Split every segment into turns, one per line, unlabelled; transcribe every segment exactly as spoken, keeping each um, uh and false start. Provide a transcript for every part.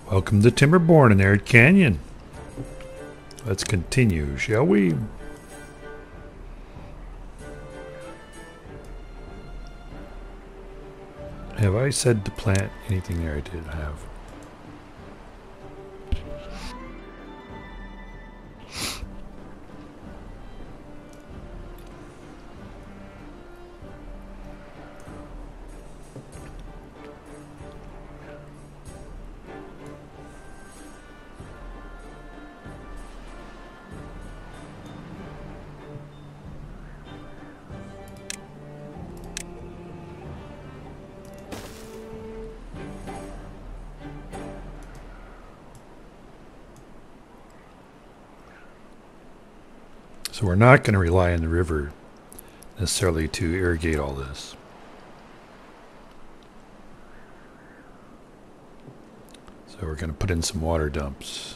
Welcome to Timberborn in Arid Canyon. Let's continue, shall we? Have I said to plant anything there? I did have. So we're not going to rely on the river necessarily to irrigate all this. So we're going to put in some water dumps.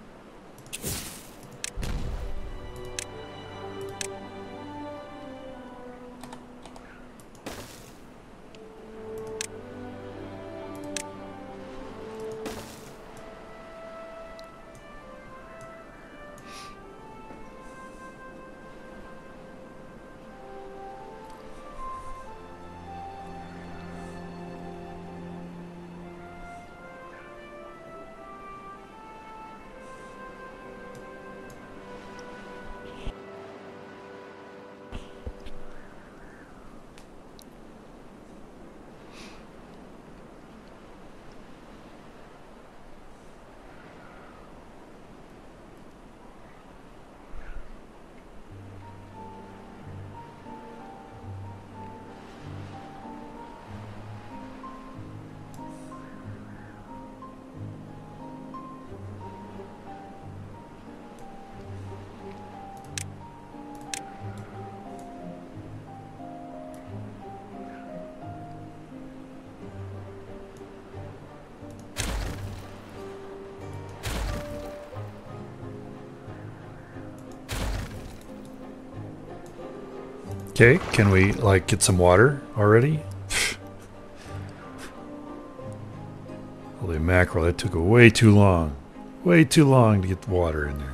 Okay, can we like get some water already? Holy mackerel, that took way too long. Way too long to get the water in there.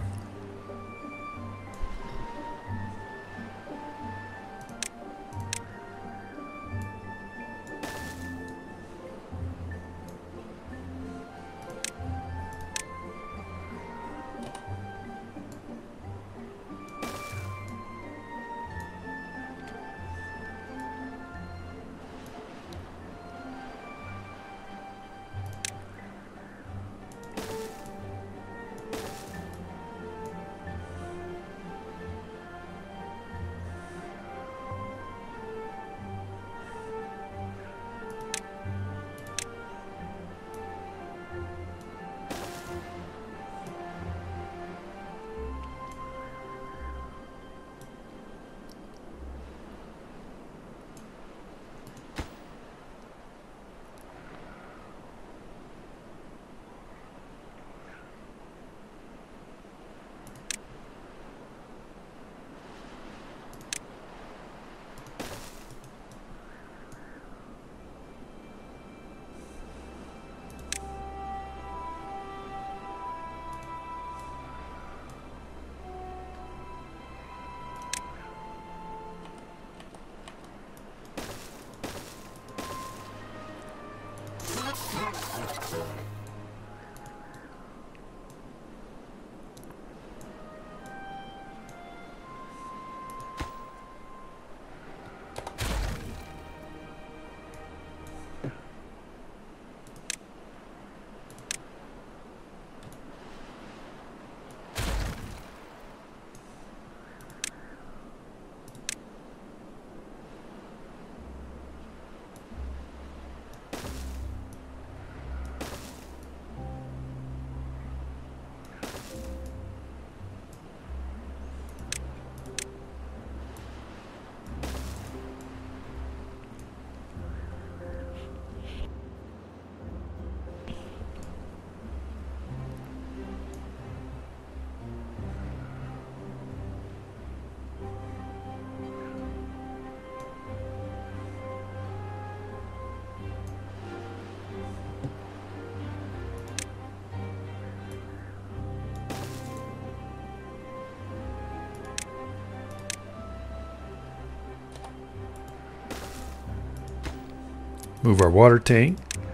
Move our water tank.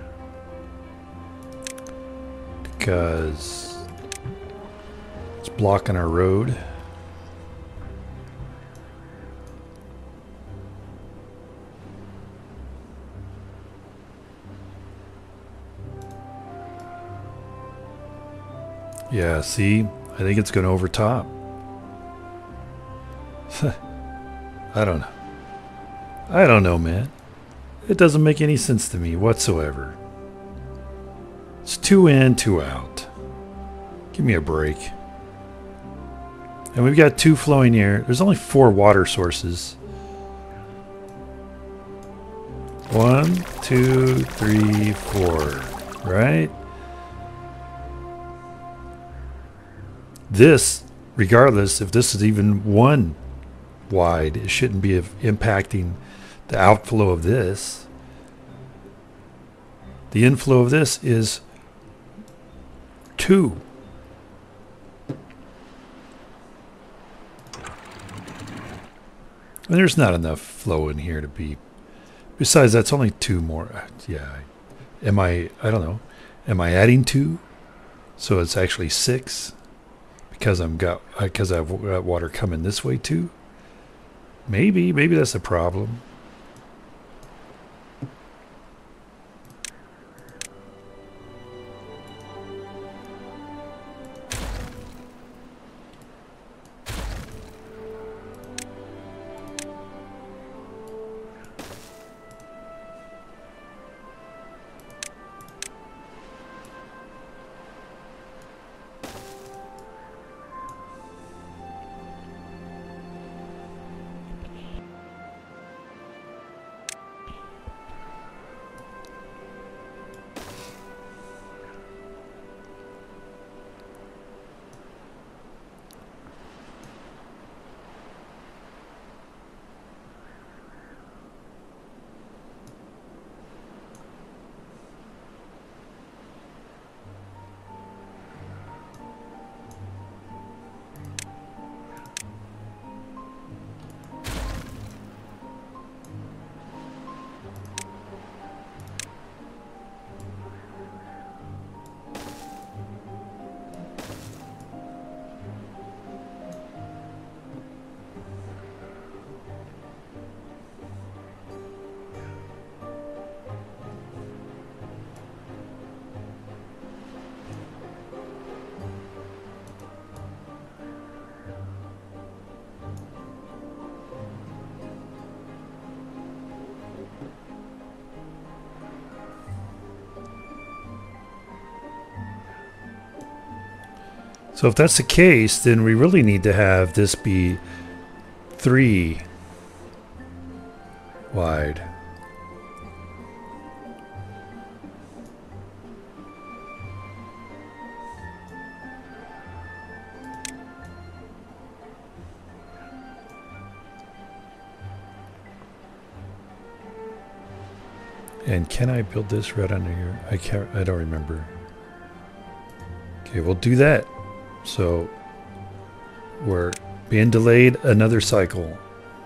Because it's blocking our road. Yeah, see? I think it's going to overtop. I don't know. I don't know, man. It doesn't make any sense to me whatsoever. It's two in, two out. Give me a break. And we've got two flowing here. There's only four water sources. One, two, three, four. Right? This, regardless if this is even one wide, it shouldn't be impacting the outflow of this. The inflow of this is two. And there's not enough flow in here to be. Besides, that's only two more. Yeah. Am I, I don't know. Am I adding two? So it's actually six. Because I'm got, because I've got water coming this way too. Maybe, maybe that's a problem. So if that's the case, then we really need to have this be three wide. And can I build this right under here? I can't, I don't remember. Okay, we'll do that. So we're being delayed another cycle.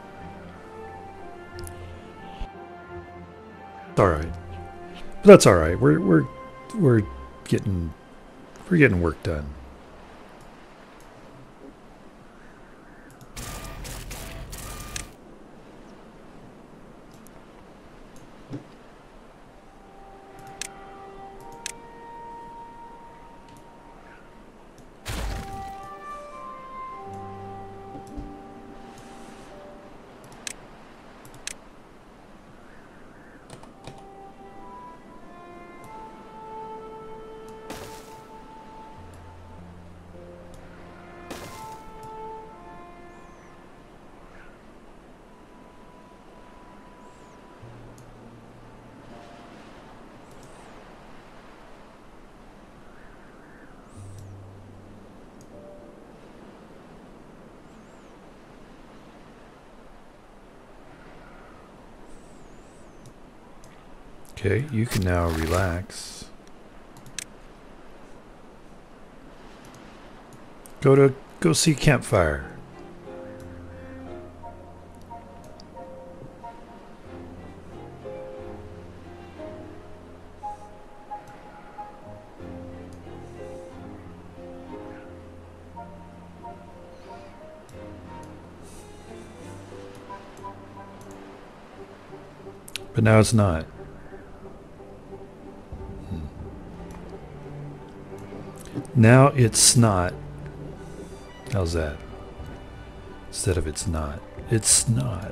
It's all right, but that's all right. We're we're we're getting we're getting work done. Okay, you can now relax. Go to go see campfire. But now it's not. Hmm. Now it's snot. How's that? Instead of it's not. It's snot.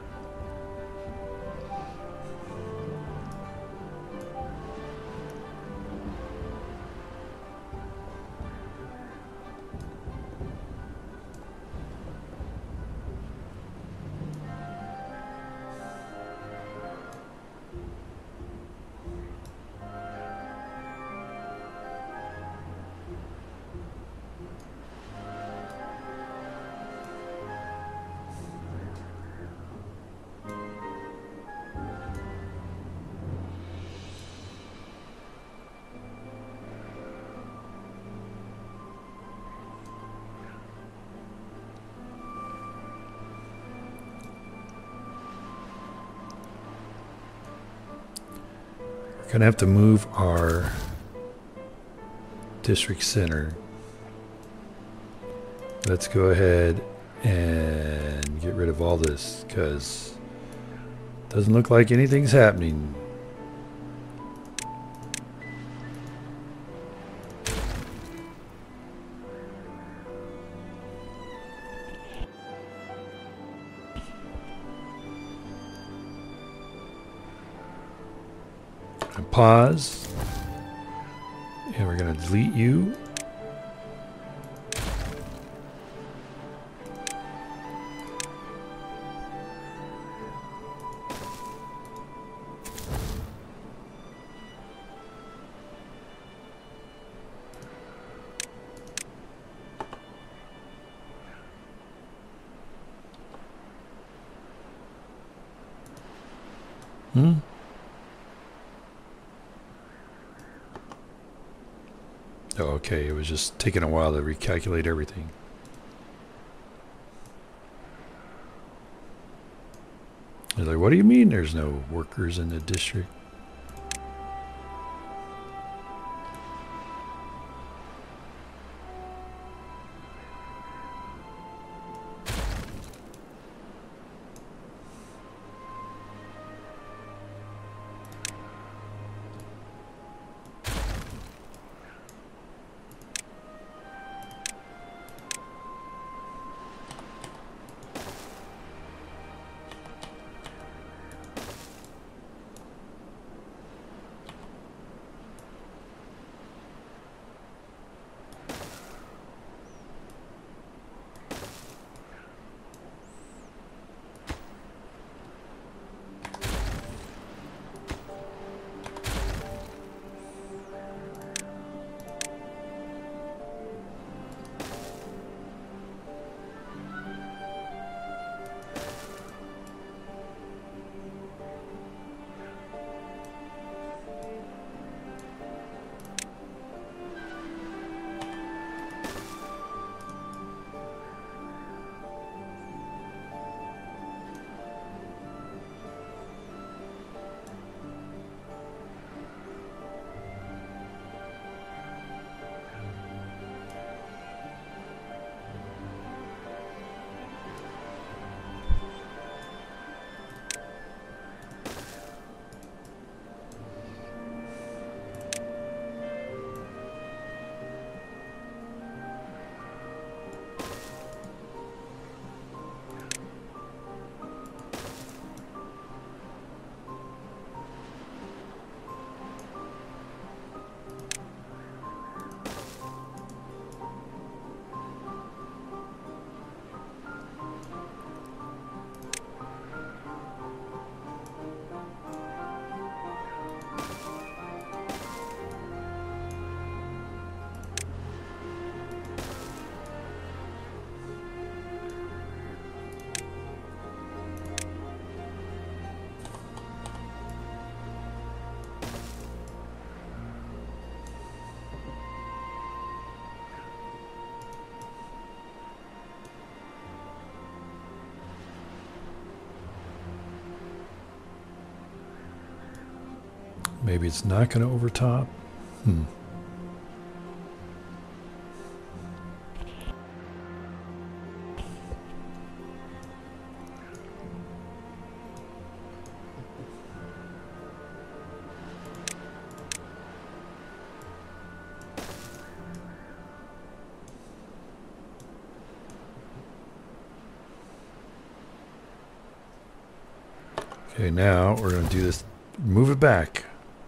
We're gonna have to move our district center. Let's go ahead and get rid of all this because it doesn't look like anything's happening. Pause, and we're going to delete you. Hmm. Oh, okay, it was just taking a while to recalculate everything. They're like, what do you mean there's no workers in the district? Maybe it's not going to overtop. Hmm. Okay, now we're going to do this. Move it back.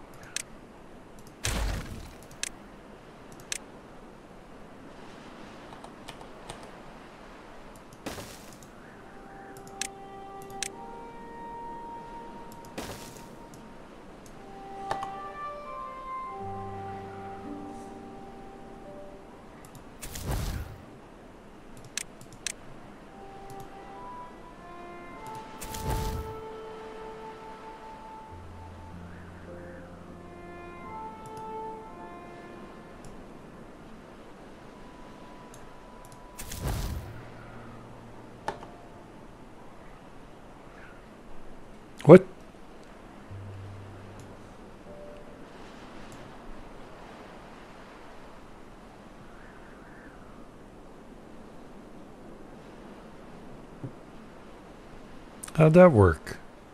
What? How'd that work?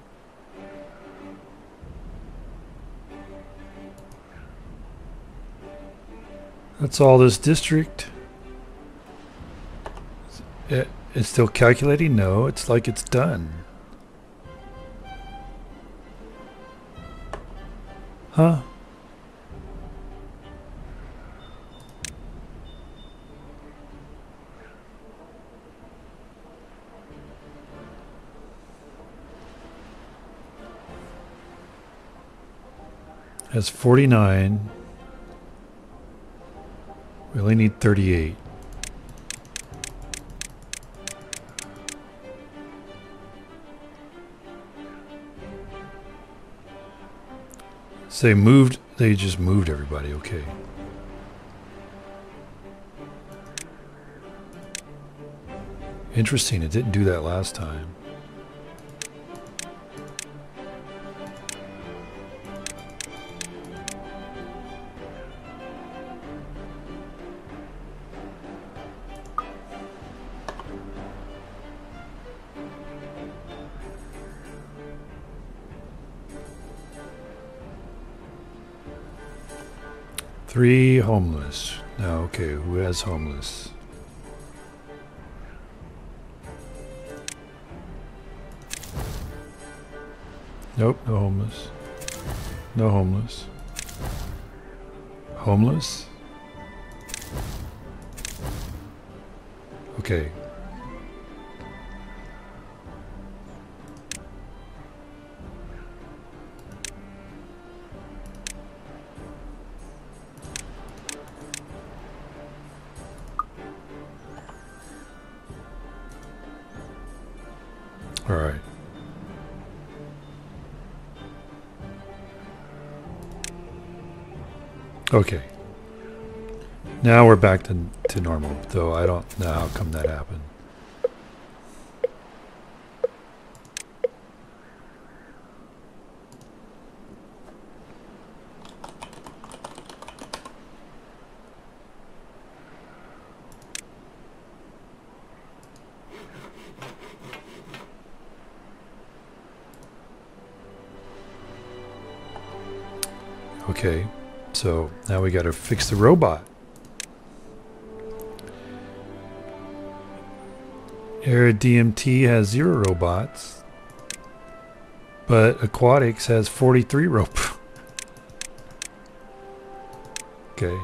That's all this district. It, it's still calculating? No, it's like it's done. Huh? Has forty-nine. We only need thirty-eight. So they moved, they just moved everybody, okay. Interesting, it didn't do that last time. Three homeless. Now, okay, who has homeless? Nope, no homeless. No homeless. Homeless? Okay. All right. Okay. Now we're back to, to normal, though I don't know how come that happened. Okay, so now we got to fix the robot. Arid D M T has zero robots, but Aquatics has forty-three rope. Okay.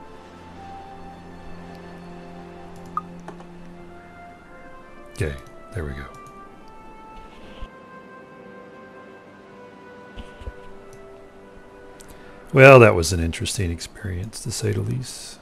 Okay, there we go. Well, that was an interesting experience, to say the least.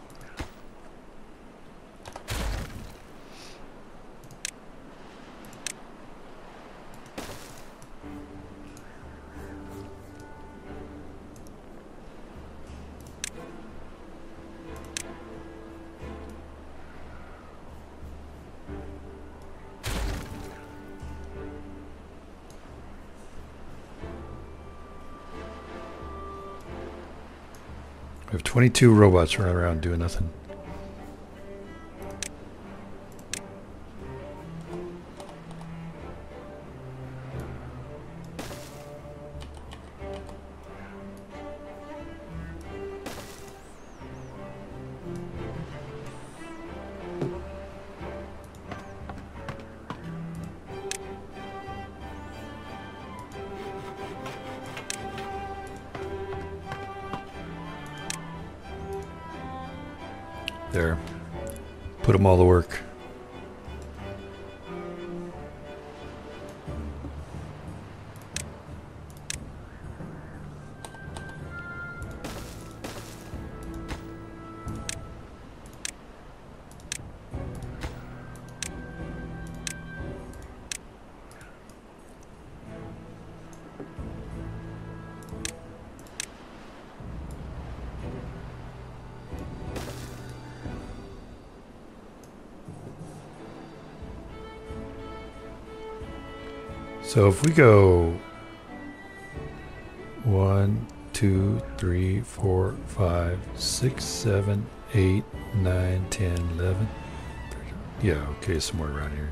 We have twenty-two robots running around doing nothing. There. Put them all to work. So if we go one, two, three, four, five, six, seven, eight, nine, ten, eleven. Yeah, okay, somewhere around here.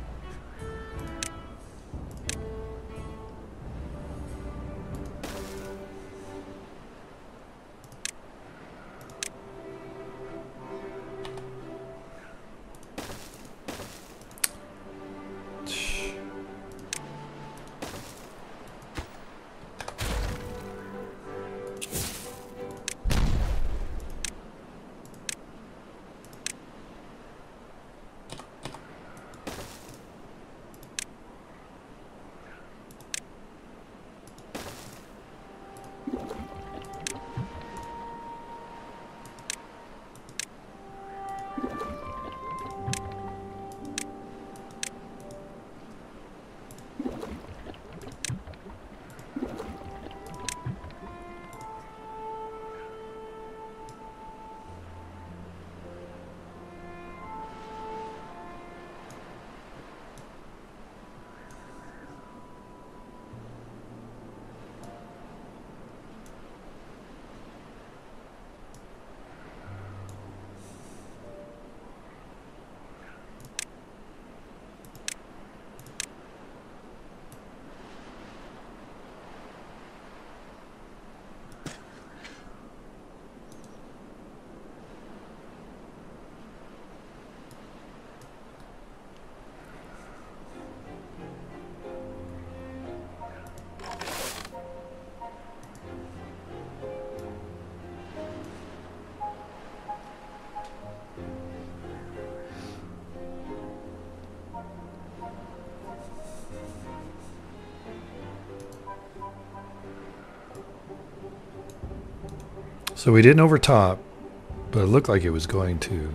So we didn't overtop, but it looked like it was going to.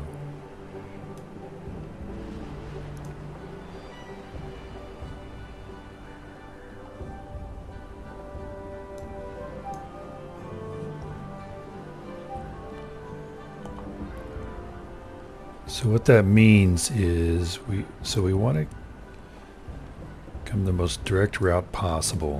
So what that means is we so we want to come the most direct route possible.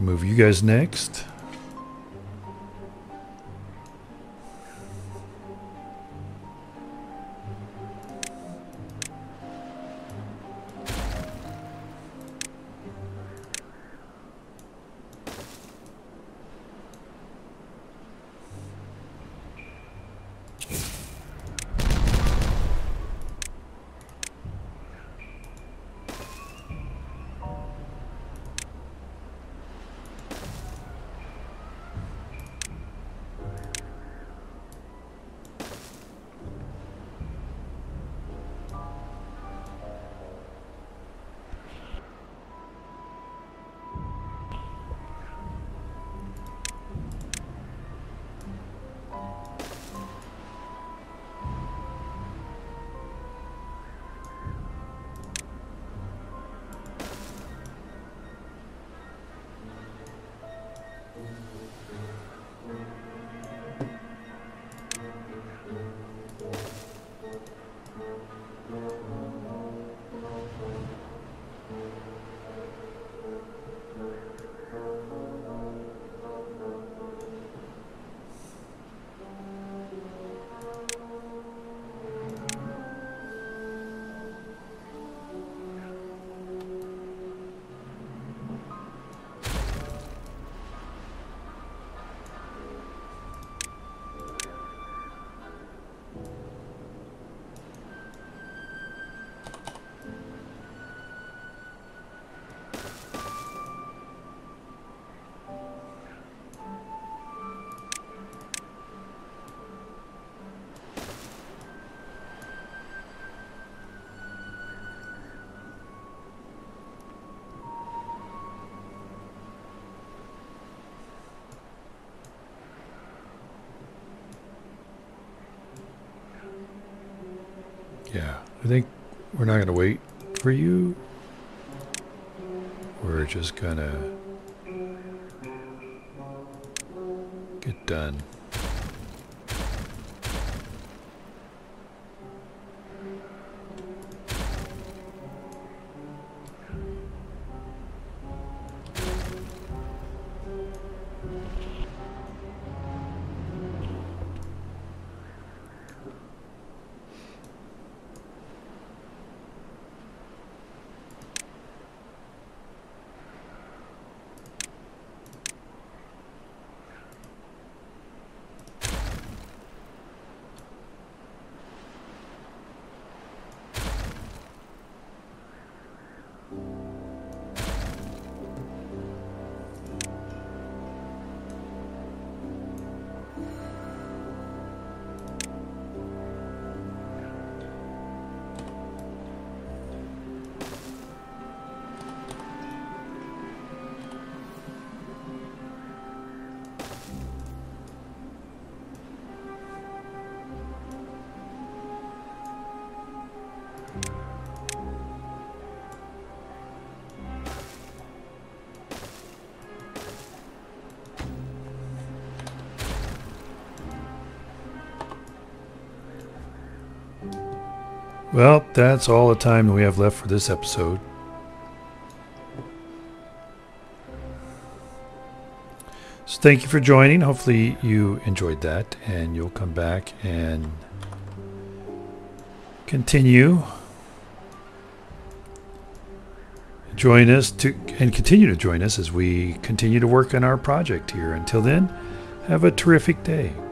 can move you guys next. Yeah, I think we're not going to wait for you. We're just going to get done. Well, that's all the time that we have left for this episode. So thank you for joining. Hopefully you enjoyed that and you'll come back and continue. Join us to and continue to join us as we continue to work on our project here. Until then, have a terrific day.